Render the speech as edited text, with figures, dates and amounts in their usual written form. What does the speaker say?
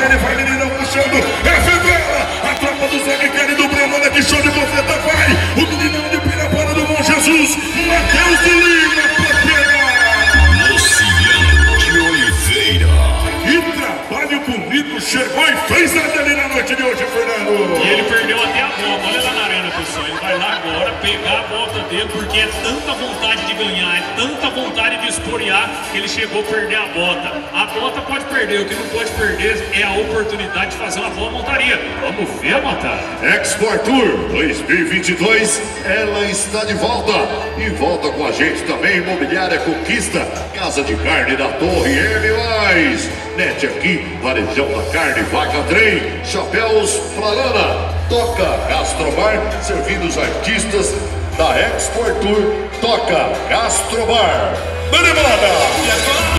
carne vai, meninão puxando. É Fedela, a tropa do Zé Miguel e do Breno. Olha que show de bofeta, vai. O meninão de Pirapora do Bom Jesus, Matheus de Lima, pra pegar. Luciano de Oliveira. Que trabalho bonito, chegou e fez a dele na noite de hoje, Fernando. E ele perdeu até a volta, olha lá na arena, pessoal. Ele vai lá agora pegar a volta dele, porque é tanta vontade de ganhar, é tanta vontade de esporear, que ele chegou a perder a bota. A bota pode perder, o que não pode perder é a oportunidade de fazer uma boa montaria. Vamos ver, Montaria. Expo Artur 2022, ela está de volta. E volta com a gente também, Imobiliária Conquista, Casa de Carne da Torre e mais. Net aqui, varejão da carne, vaca trem, chapéus pra lana. Toca Gastrobar, servindo os artistas da Expo Artur. Toca Gastrobar. Manda embora!